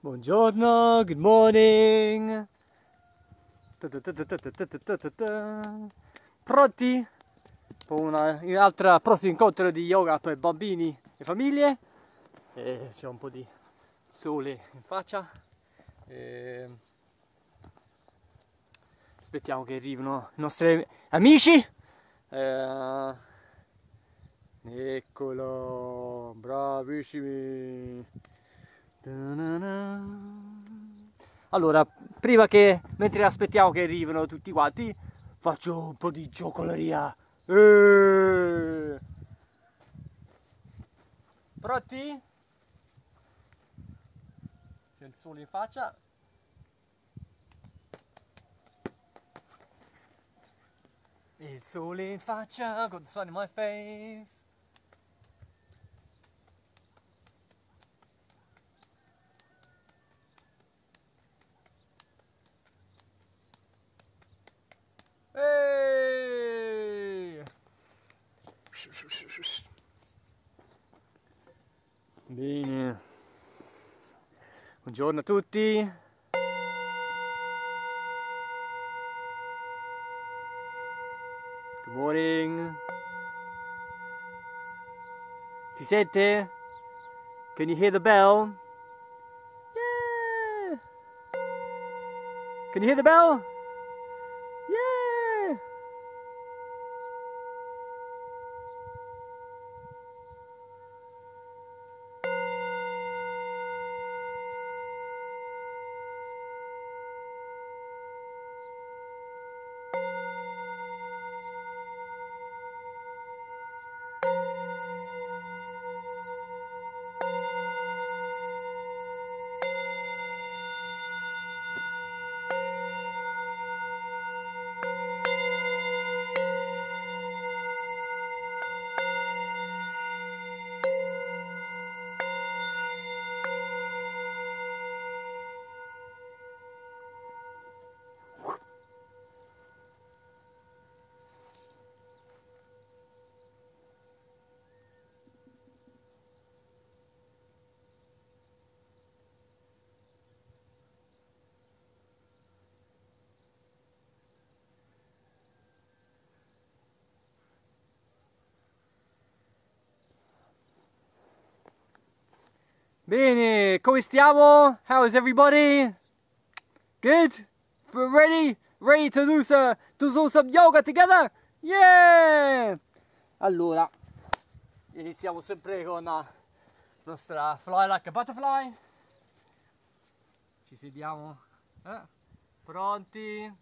Buongiorno, good morning. Pronti per un altro prossimo incontro di yoga per bambini e famiglie. C'è un po' di sole in faccia. Aspettiamo che arrivino i nostri amici. Eccolo, bravissimi. Allora, mentre aspettiamo che arrivino tutti quanti, faccio un po' di giocoleria. Pronti? C'è il sole in faccia. Il sole in faccia, got the sun in my face. Ehi! Bene. Buongiorno a tutti. Good morning. Si sente? Can you hear the bell? Yeah! Can you hear the bell? Yeah! Bene, come stiamo? How is everybody? Good? Ready? Ready to do some yoga together? Yeah! Allora, iniziamo sempre con la nostra fly like a butterfly. Ci sediamo. Pronti?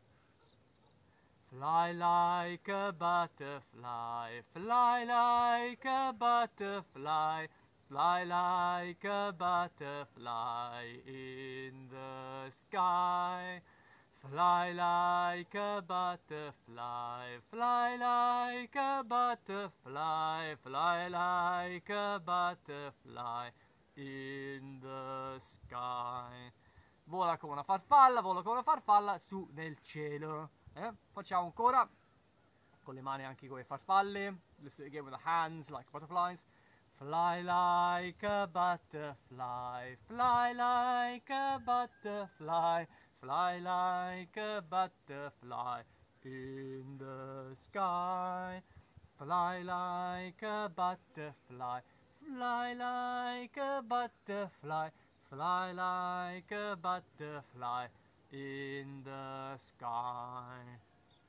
Fly like a butterfly, fly like a butterfly. Fly like a butterfly in the sky. Fly like a butterfly, fly like a butterfly, fly like a butterfly in the sky. Vola come una farfalla su nel cielo. Facciamo ancora con le mani anche come farfalle. Let's do it again with the hands like butterflies. Fly like a butterfly, fly like a butterfly, fly like a butterfly in the sky. Fly like a butterfly, fly like a butterfly, fly like a butterfly in the sky.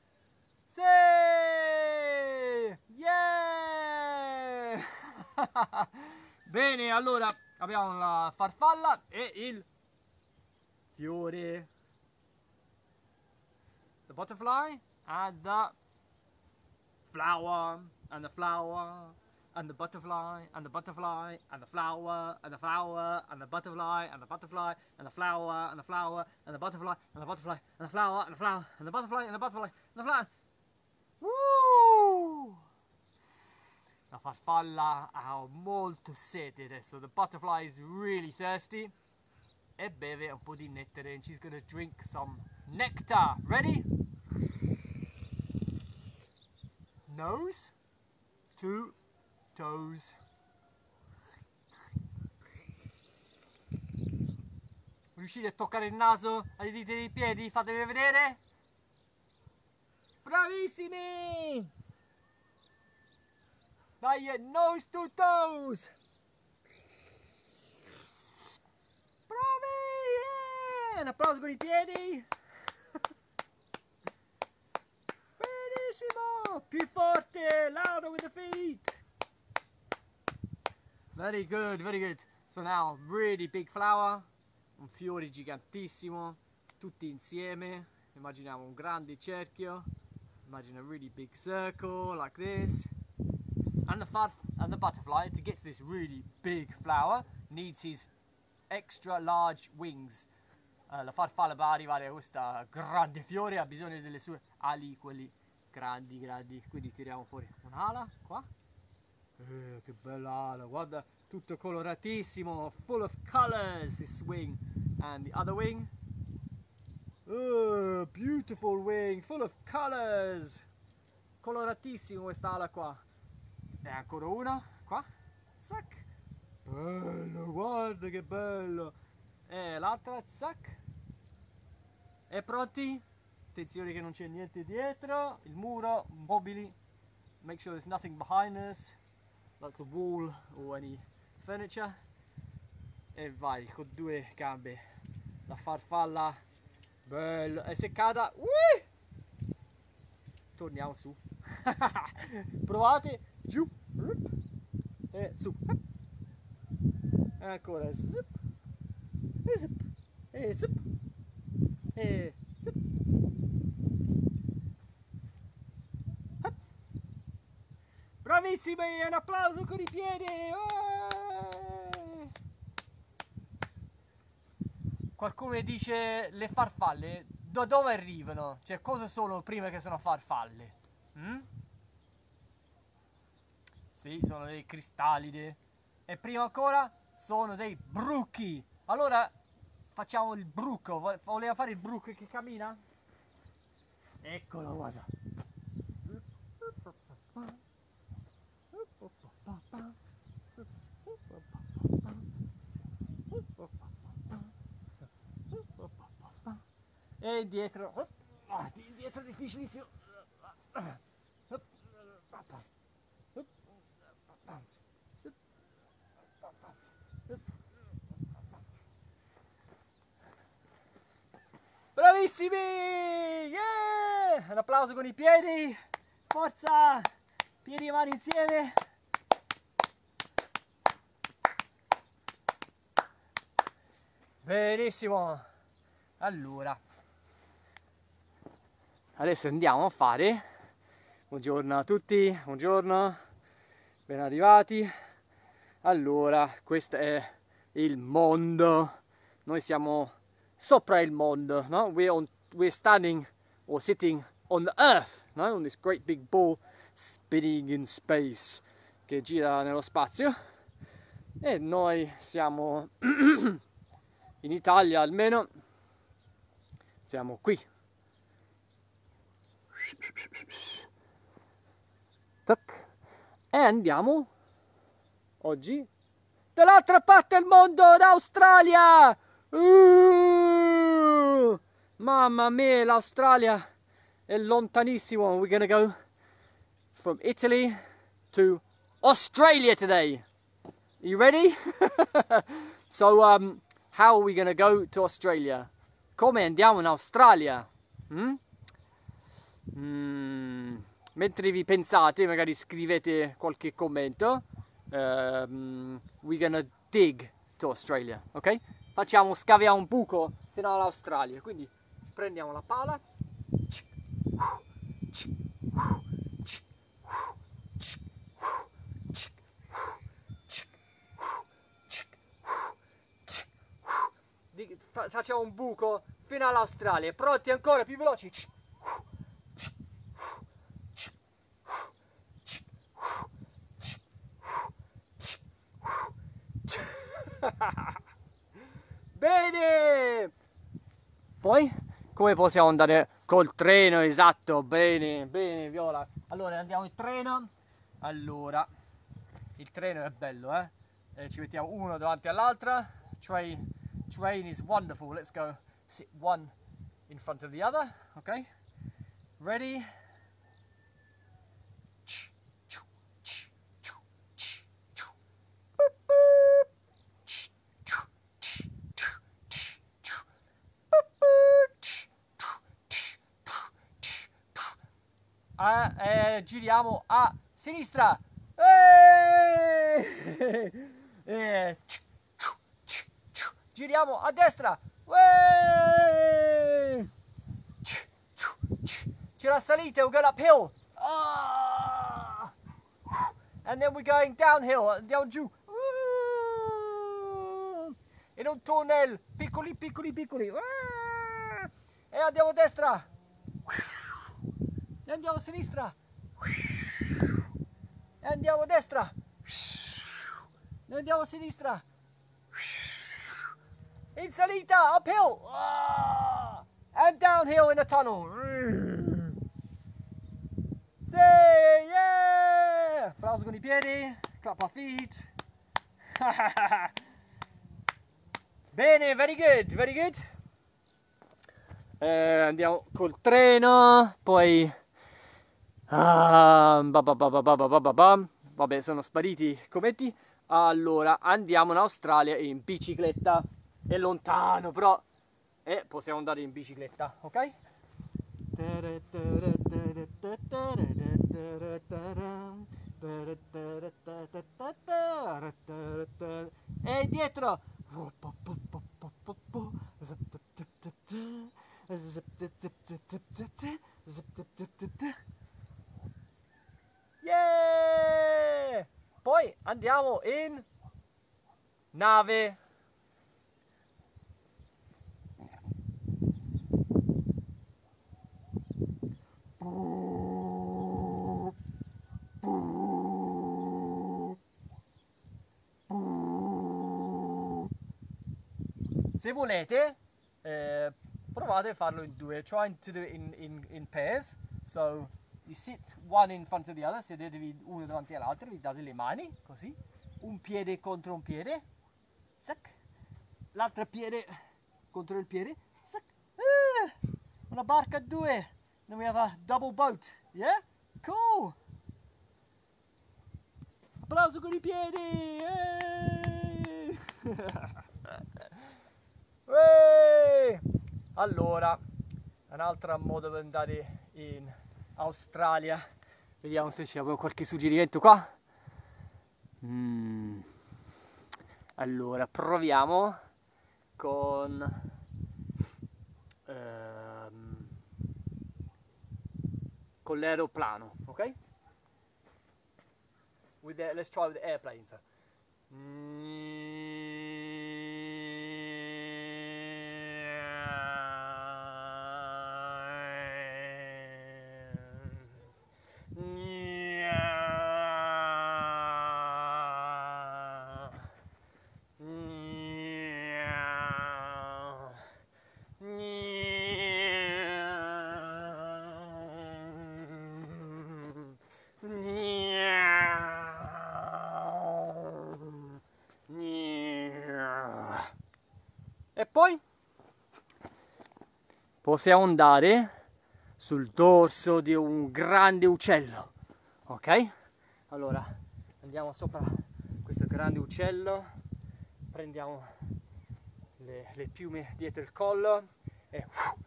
Sì! Yeah! Bene, allora abbiamo la farfalla e il fiore. The butterfly and the flower and the flower and the butterfly and the butterfly and the flower and the flower and the butterfly and the butterfly and the flower and the flower and the butterfly and the butterfly and the flower and the flower and the butterfly and the butterfly and the flower. Woo! La farfalla ha molto sete adesso. The butterfly is really thirsty e beve un po' di nettare and she's gonna drink some nectar. Ready? Nose to toes. Riuscite a toccare il naso alle dita dei piedi? Fatemi vedere. Bravissimi! Dai, nose to toes! Bravi! Un applauso con i piedi! Benissimo! Più forte! Louder with the feet! Very good, very good. So now, really big flower. Un fiore gigantissimo. Tutti insieme. Immaginiamo un grande cerchio. Imagine a really big circle like this. And the butterfly, to get to this really big flower, needs his extra large wings. La farfalla per arrivare a questo grande fiore ha bisogno delle sue ali, quelli grandi. Quindi tiriamo fuori un'ala qua. Che bella ala, guarda, tutto coloratissimo, full of colors, this wing. And the other wing. Oh, beautiful wing, full of colors. Coloratissimo quest'ala qua. E ancora una, qua. Zac. Bello, guarda che bello. E l'altra, zac. E pronti? Attenzione che non c'è niente dietro. Il muro, mobili. Make sure there's nothing behind us, like the wall or any furniture. E vai, con due gambe. La farfalla. Bello. E se cada. Torniamo su. Provate. Giù. E su. E ancora. Zip. E zip. E zip. E zip. Bravissimi, un applauso con i piedi. Qualcuno dice le farfalle da dove arrivano? Cioè cosa sono prima che sono farfalle? Sì, sono dei cristallide. E prima ancora sono dei bruchi. Allora facciamo il bruco. Voleva fare il bruco che cammina? Eccolo, guarda. E indietro. Indietro è difficilissimo. Bravissimi! Yeah! Un applauso con i piedi. Forza! Piedi e mani insieme. Benissimo. Allora, adesso andiamo a fare. Buongiorno a tutti, buongiorno, ben arrivati. Allora, questo è il mondo. Noi siamo sopra il mondo, no? We're standing or sitting on the earth, no? On this great big ball spinning in space che gira nello spazio. E noi siamo in Italia, almeno siamo qui. E andiamo oggi dall'altra parte del mondo, in Australia. Mamma mia, l'Australia è lontanissimo. We're gonna go from Italy to Australia today. Are you ready? So how are we gonna go to Australia? Come andiamo in Australia? Mentre vi pensate, magari scrivete qualche commento. We're gonna dig to Australia, ok? Scaviamo un buco fino all'Australia. Quindi prendiamo la pala. Facciamo un buco fino all'Australia. Pronti ancora? Più veloci. Bene! Poi come possiamo andare col treno? Esatto, bene, bene Viola. Allora andiamo in treno. Allora, il treno è bello, ci mettiamo uno davanti all'altra, Train is wonderful. Let's go sit one in front of the other. Okay, ready? Giriamo a sinistra. Giriamo a destra. C'è la salita, we're going uphill. And then we're going downhill. Andiamo giù. In un tunnel. Piccoli, piccoli, piccoli. E andiamo a destra. E andiamo a sinistra. E andiamo a destra. E andiamo a sinistra. In salita, uphill. And downhill in a tunnel. Say yeah! Applauso con I piedi. Clap our feet. Bene, very good, very good. Andiamo col treno, poi vabbè, sono spariti i cometti. Allora andiamo in Australia in bicicletta. È lontano, però possiamo andare in bicicletta, ok? E dietro. Yeah! Poi andiamo in nave. Se volete, provate a farlo in due. Try to do it in pairs. So you sit one in front of the other, sedetevi uno davanti all'altro, vi date le mani, così. Un piede contro un piede. Zac. L'altro piede contro il piede. Zac. Una barca a due. Then we have a double boat. Yeah? Cool! Applauso con I piedi! Allora, un altro modo per andare in Australia. Vediamo se c'è qualche suggerimento qua. Allora, proviamo con l'aeroplano, ok? Let's try with the airplane. So. E poi possiamo andare sul dorso di un grande uccello, ok? Allora andiamo sopra questo grande uccello, prendiamo le piume dietro il collo e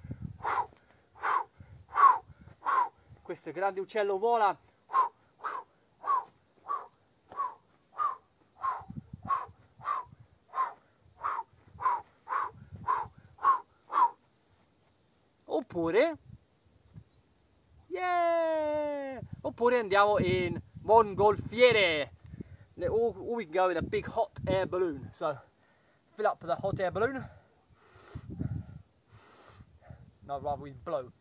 questo grande uccello vola. Oppure, oppure andiamo in mongolfiere. Or we can go in a big hot air balloon. So fill up the hot air balloon. No, rather we blow.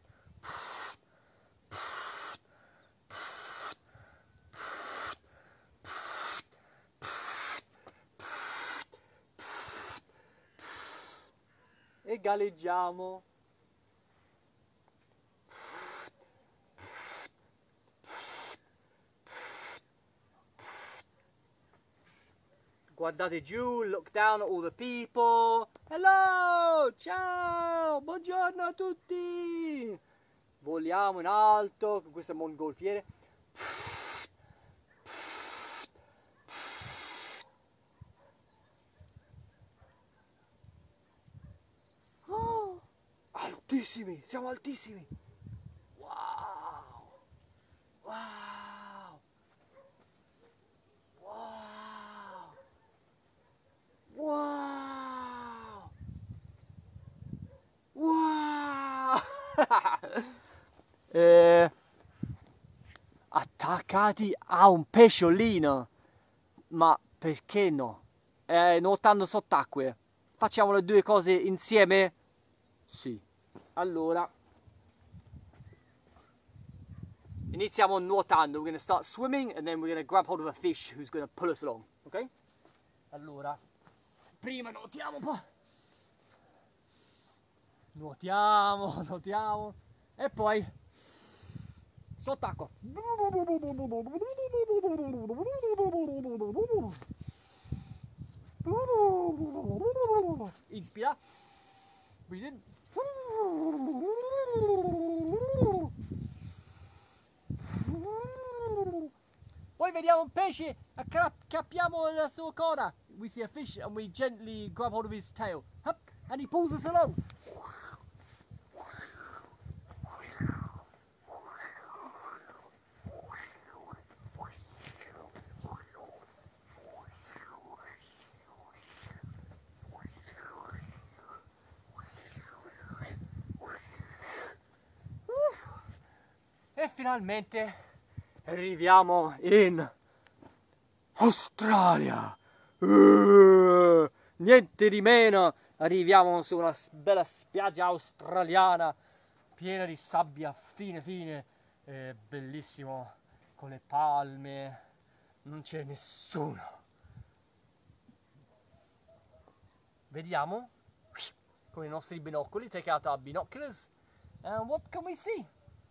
E galleggiamo. Guardate giù, look down at all the people. Hello, ciao, buongiorno a tutti. Voliamo in alto con questa mongolfiere. Oh, altissimi, siamo altissimi. Wow, wow, wow, wow, wow. Attaccati a un pesciolino. Ma perché no? Nuotando sott'acque. Facciamo le due cose insieme? Sì. Allora, iniziamo nuotando. We're going to start swimming and then we're going to grab hold of a fish who's going to pull us along. Ok? Allora, prima nuotiamo un po'. Nuotiamo, nuotiamo. E poi sott'acqua. Inspira. Breathe in. Poi vediamo un pesce, accappiamo la sua coda. We see a fish and we gently grab hold of his tail. Hup, and he pulls us along. E finalmente arriviamo in Australia. Niente di meno, arriviamo su una bella spiaggia australiana piena di sabbia fine, bellissimo, con le palme, non c'è nessuno. Vediamo con i nostri binocoli, take out our binoculars, and what can we see?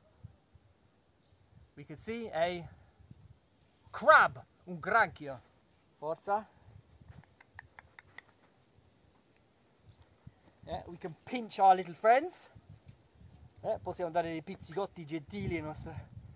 We can see a crab, un granchio. Forza. We can pinch our little friends. Possiamo dare dei pizzicotti gentili ai nostri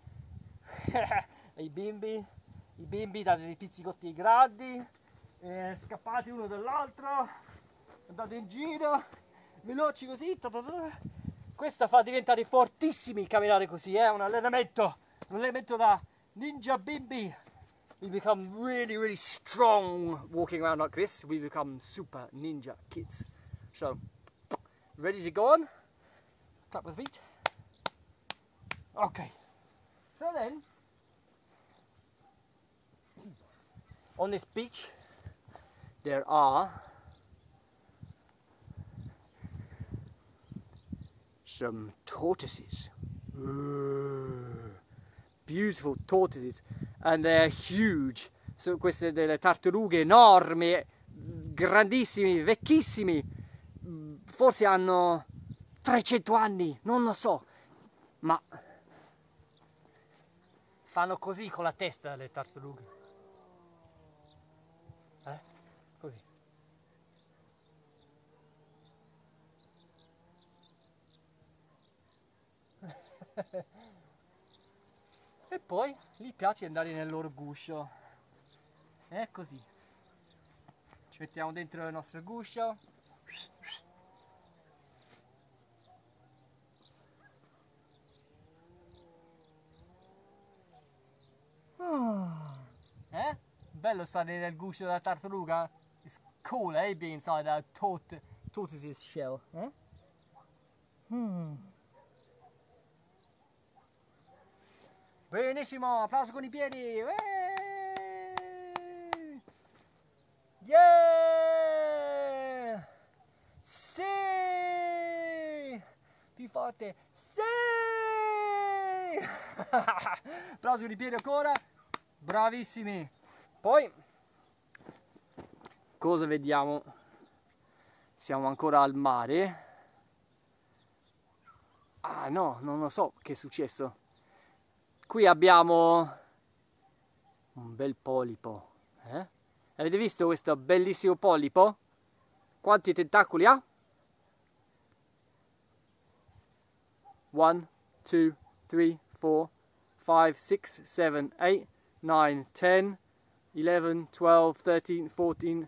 ai bimbi. I bimbi date dei pizzicotti grandi. Scappate uno dall'altro. Andate in giro. Veloci così. Questa fa diventare fortissimi camminare così. È un allenamento da ninja bimbi. We become really strong walking around like this. We become super ninja kids. So, ready to go on? Clap with feet. Okay. So then, on this beach, there are some tortoises. Beautiful tortoises, and they're huge. So, queste delle tartarughe enormi, grandissimi, vecchissimi, forse hanno 300 anni, non lo so, ma fanno così con la testa le tartarughe. Così. E poi gli piace andare nel loro guscio. È così. Ci mettiamo dentro il nostro guscio. Bello stare nel guscio della tartaruga. It's cool, eh, being inside a tortoise's shell. Benissimo, applauso con i piedi. Yeah! Sì! Più forte. Sì! Applauso con i piedi ancora. Bravissimi. Poi, cosa vediamo? Siamo ancora al mare. Ah no, non lo so che è successo. Qui abbiamo un bel polipo, Avete visto questo bellissimo polipo? Quanti tentacoli ha? 1, 2, 3, 4, 5, 6, 7, 8, 9, 10, 11, 12, 13, 14,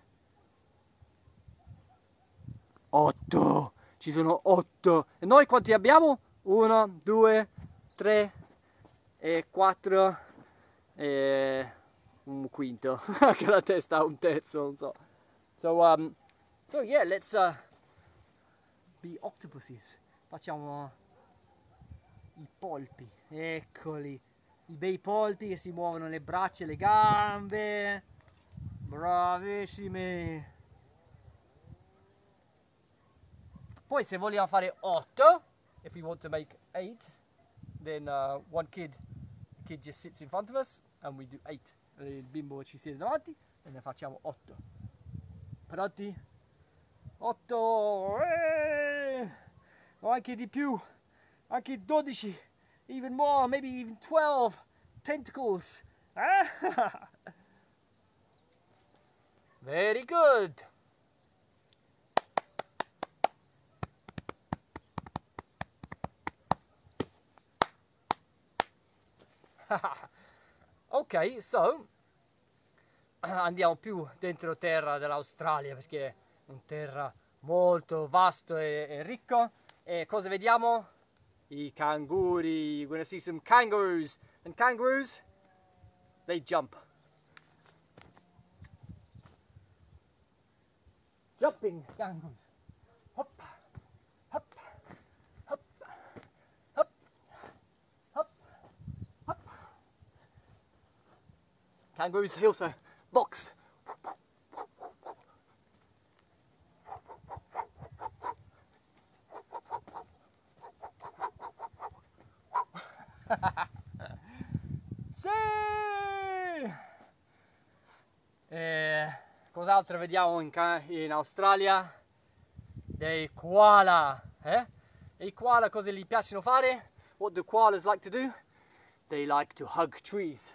8. Ci sono 8. E noi quanti abbiamo? 1, 2, 3 e 4 e un quinto. Che la testa ha un terzo, non so. So yeah, let's be octopuses. Facciamo i polpi, eccoli, i bei polpi che si muovono le braccia e le gambe. Bravissimi. Poi se vogliamo fare 8, if we want to make 8, then one kid just sits in front of us and we do 8. Il bimbo ci siede davanti e ne facciamo 8. Pronti? 8! O anche di più, anche 12, even more, maybe even 12 tentacles. Very good. Ok, so andiamo più dentro terra dell'Australia perché è un terra molto vasto e ricco. E cosa vediamo? I canguri. You're gonna see some kangaroos. And kangaroos, they jump. Jumping kangaroos. Hop, hop, hop, hop, hop, hop. Kangaroos also box. Sì! Cos'altro vediamo in Australia? Dei koala. E i koala cosa gli piacciono fare? What do koalas like to do? They like to hug trees.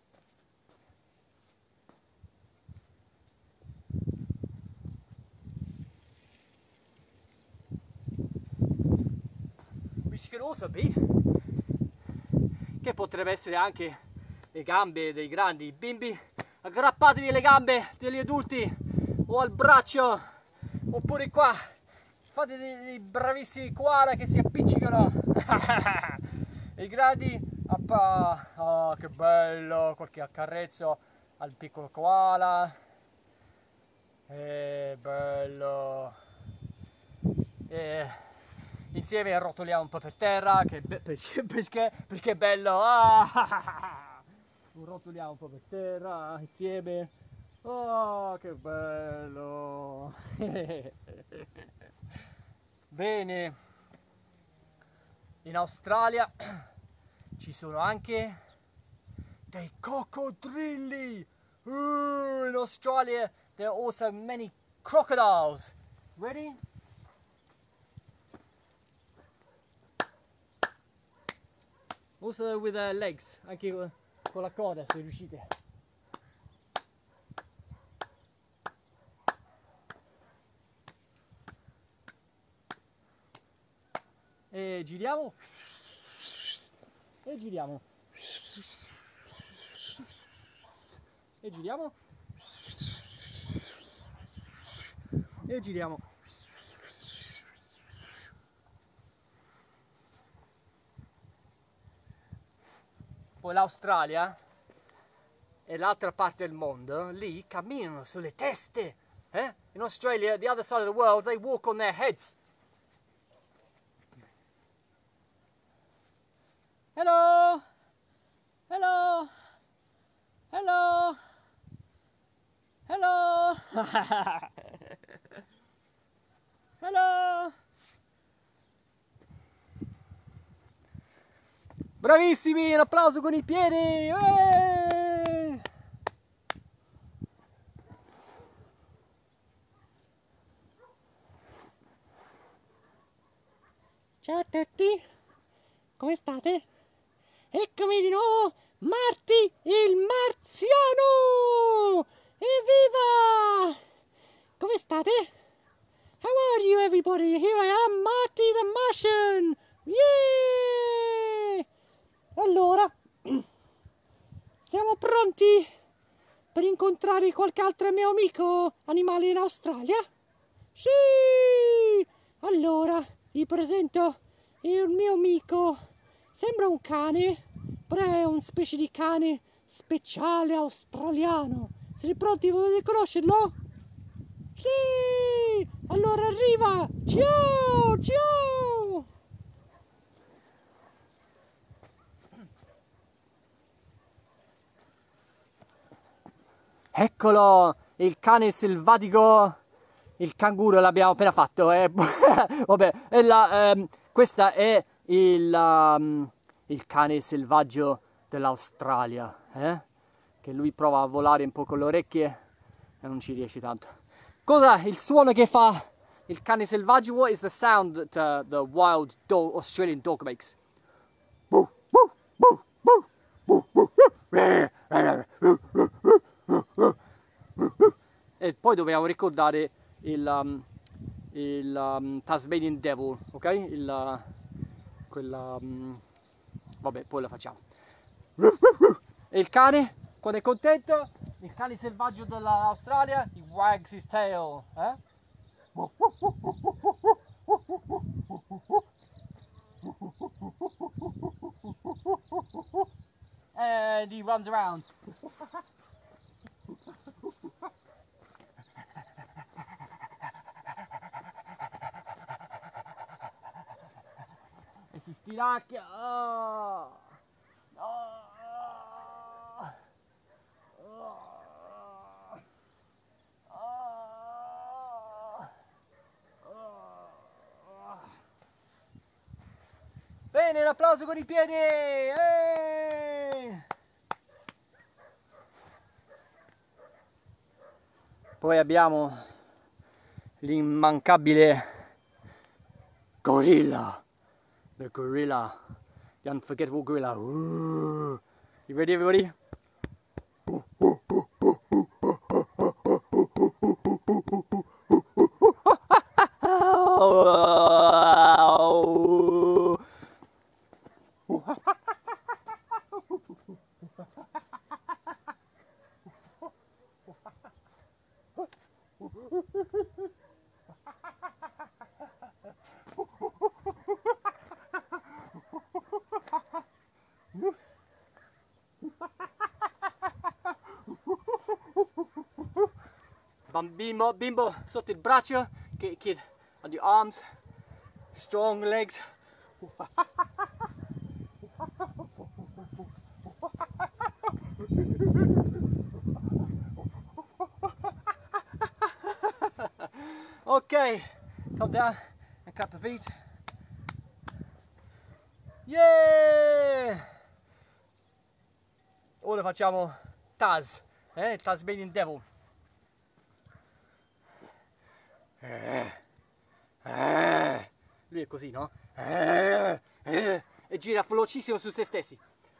Which could also be, che potrebbe essere anche le gambe dei grandi bimbi. Aggrappatevi alle gambe degli adulti o al braccio, oppure qua fate dei bravissimi koala che si appiccicano. I grandi, oh che bello, qualche accarezzo al piccolo koala, bello. Insieme arrotoliamo un po' per terra, perché è bello. Rotoliamo un po' per terra insieme. Oh, che bello. Bene, in Australia ci sono anche dei coccodrilli. In Australia there are also many crocodiles. Ready? Also with their legs, anche con la coda se riuscite. E giriamo. E giriamo. E giriamo. E giriamo. Poi l'Australia e l'altra parte del mondo, lì camminano sulle teste. In Australia, the other side of the world, they walk on their heads. Hello! Hello! Hello! Hello! Hello! Bravissimi, un applauso con i piedi! Ciao a tutti, come state? Eccomi di nuovo, Marty il marziano! Evviva! Siamo pronti per incontrare qualche altro mio amico animale in Australia? Sì! Allora, vi presento il mio amico. Sembra un cane, però è una specie di cane speciale australiano. Siete pronti? Volete conoscerlo? Sì! Allora arriva! Ciao! Ciao! Eccolo! Il cane selvatico! Il canguro l'abbiamo appena fatto. Vabbè, questa è il cane selvaggio dell'Australia. Che lui prova a volare un po' con le orecchie e non ci riesce tanto. Cosa il suono che fa il cane selvaggio? What is the sound that the wild dog, Australian dog makes? E poi dobbiamo ricordare il Tasmanian Devil, ok? Vabbè, poi la facciamo. E il cane, quando è contento, il cane selvaggio dell'Australia, he wags his tail, eh? And he runs around. E si stiracchia. Oh. Oh. Bene, un applauso con i piedi! Poi abbiamo l'immancabile gorilla. The gorilla. The unforgettable gorilla. Ooh. You ready, everybody? Bimbo sotto il braccio, kid on the arms, strong legs. Ok, come down and clap the feet. Yeah! Ora facciamo Taz, Tasmanian Devil. Lui è così, no? E gira velocissimo su se stessi.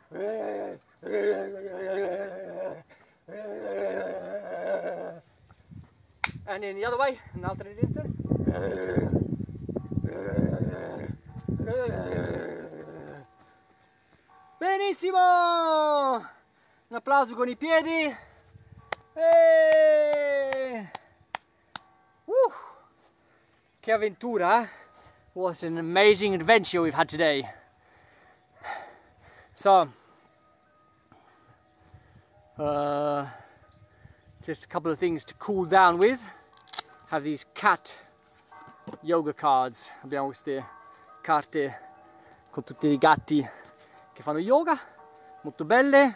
And in the other way, un'altra direzione. Benissimo! Un applauso con i piedi. Che avventura, eh? What an amazing adventure we've had today. So, just a couple of things to cool down with. Have these cat yoga cards. Abbiamo queste carte con tutti i gatti che fanno yoga, molto belle.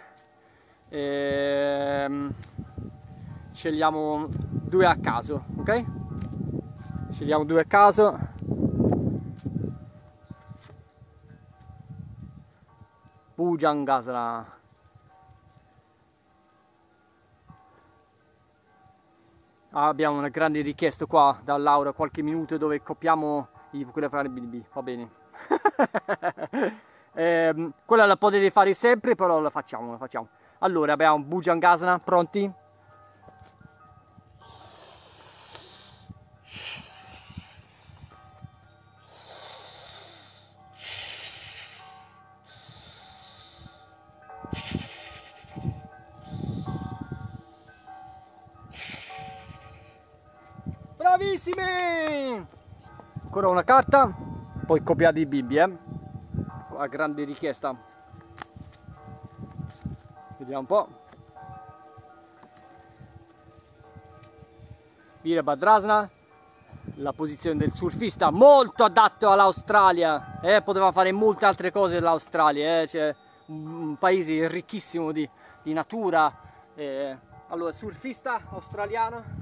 Scegliamo due a caso, ok? Scegliamo due a caso. Bhujangasana. Abbiamo una grande richiesta qua da Laura, qualche minuto dove copiamo quella fra le BB, va bene. Quella la potete fare sempre, però la facciamo. Allora abbiamo Bhujangasana, pronti? bravissimi! Ancora una carta, poi copiate i bimbi, a grande richiesta. Vediamo un po'. Virabhadrasana, la posizione del surfista, molto adatto all'Australia, poteva fare molte altre cose l'Australia, c'è un paese ricchissimo di natura. Allora, surfista australiano.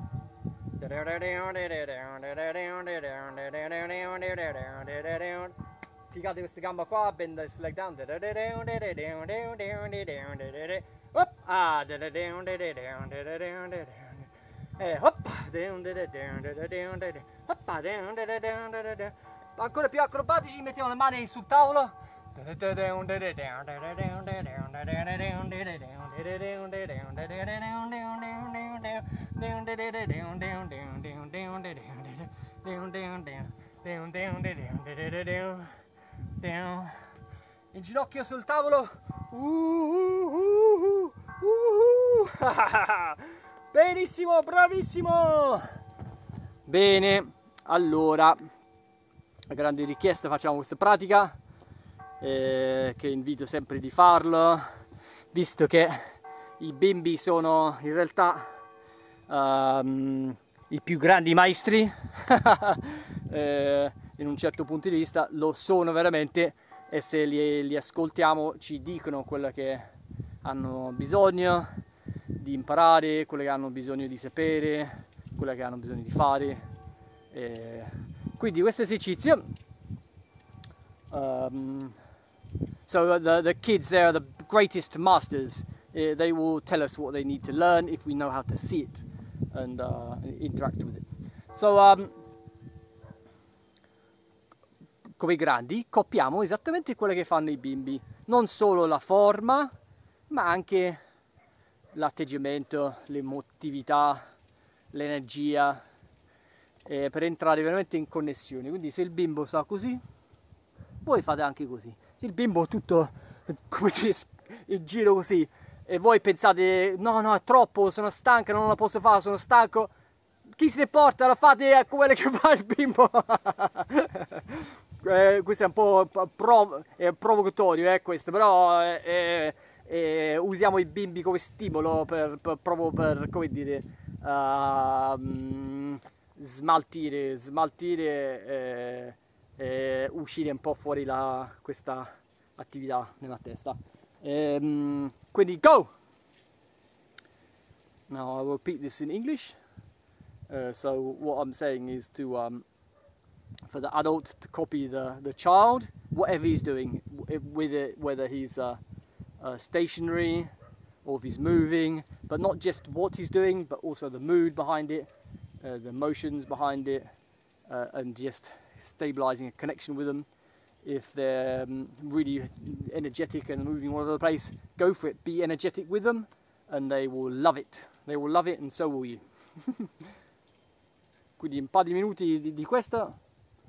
Piegate queste gambe qua, bend this leg down. Ancora più acrobatici, mettiamo le mani sul tavolo. Il ginocchio sul tavolo. Benissimo, bravissimo. Bene, allora, a grande richiesta facciamo questa pratica, che invito sempre di farlo, visto che i bimbi sono in realtà i più grandi maestri. In un certo punto di vista lo sono veramente, e se li ascoltiamo ci dicono quello che hanno bisogno di imparare, quello che hanno bisogno di sapere, quello che hanno bisogno di fare. Quindi questo esercizio, so the kids, they are the greatest masters. They will tell us what they need to learn if we know how to see it and interact with it. So come grandi copiamo esattamente quello che fanno i bimbi, non solo la forma, ma anche l'atteggiamento, l'emotività, l'energia, per entrare veramente in connessione. Quindi se il bimbo sta così, voi fate anche così. Se il bimbo è tutto come in giro così e voi pensate no è troppo, sono stanca, non la posso fare, sono stanco, chi se ne porta, la fate come che fa il bimbo. Questo è un po' provocatorio, questo, però usiamo i bimbi come stimolo proprio per, come dire, smaltire, uscire un po' fuori questa attività nella testa. Quindi go! Now I will repeat this in English. So what I'm saying is to for the adult to copy the child, whatever he's doing, with it, whether he's stationary or if he's moving, but not just what he's doing, but also the mood behind it, the emotions behind it, and just stabilizing a connection with them. If they're really energetic and moving all over the place, go for it. Be energetic with them, and they will love it. They will love it, and so will you. Quindi un paio di minuti di questo.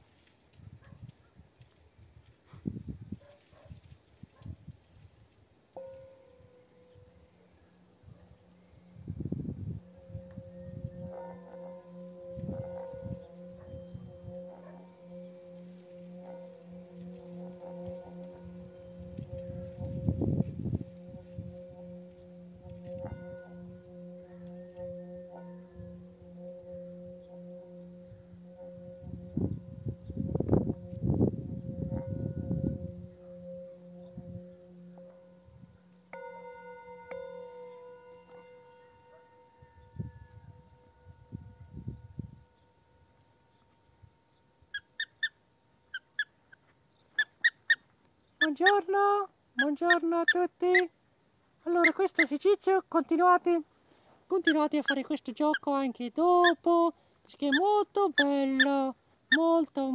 Buongiorno a tutti. Allora, questo esercizio continuate a fare questo gioco anche dopo, perché è molto bello, molto.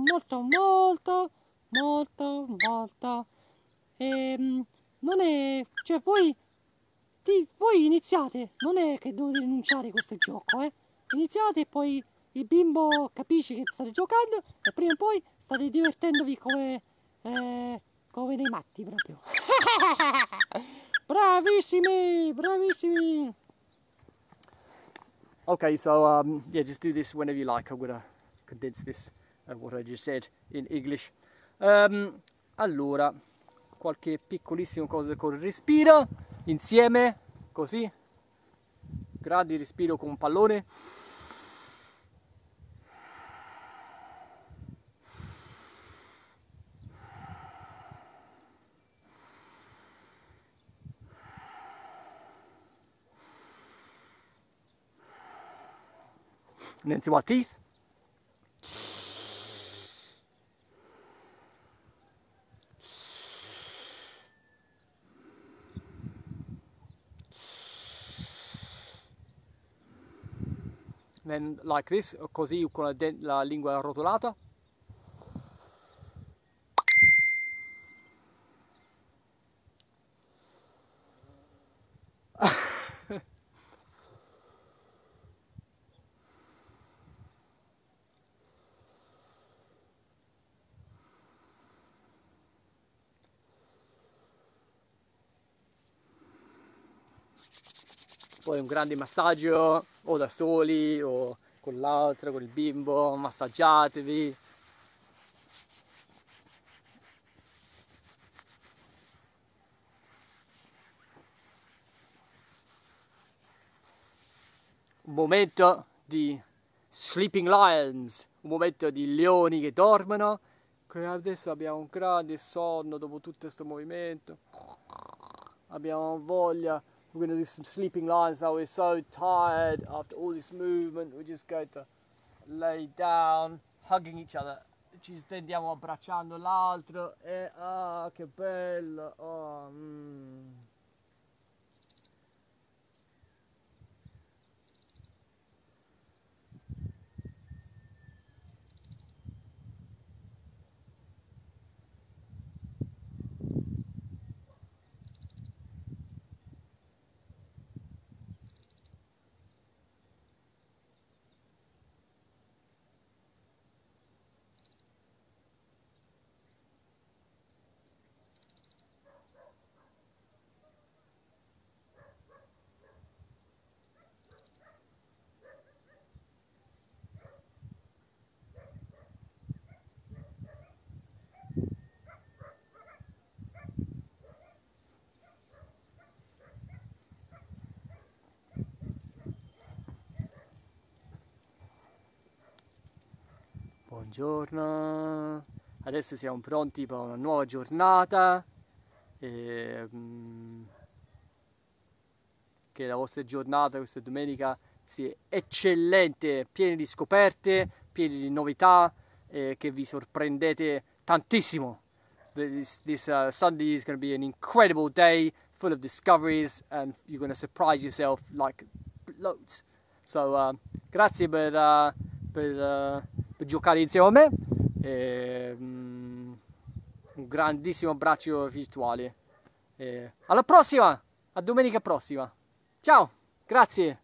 Non è, cioè voi iniziate, non è che dovete rinunciare a questo gioco, iniziate e poi il bimbo capisce che state giocando e prima o poi state divertendovi come dei matti proprio. Bravissimi. Okay, so yeah, just do this whenever you like. I'm gonna condense this what I just said in English. Allora, qualche piccolissima cosa con il respiro insieme, così. Grandi respiro con un pallone. And then through our teeth. And then like this, così con la lingua arrotolata. Poi un grande massaggio, o da soli, o con l'altro, con il bimbo, massaggiatevi. Un momento di Sleeping Lions, un momento di leoni che dormono, che adesso abbiamo un grande sonno dopo tutto questo movimento, abbiamo voglia. We're going to do some sleeping lions now. We're so tired after all this movement. We're just going to lay down, hugging each other. Ci stendiamo abbracciando l'altro e che bello. Buongiorno, adesso siamo pronti per una nuova giornata e, che la vostra giornata questa domenica sia eccellente, piena di scoperte, piena di novità, che vi sorprendete tantissimo. This Sunday is going to be an incredible day full of discoveries and you're going to surprise yourself like loads. So grazie per giocare insieme a me e, un grandissimo abbraccio virtuale e alla prossima, a domenica prossima, ciao, grazie.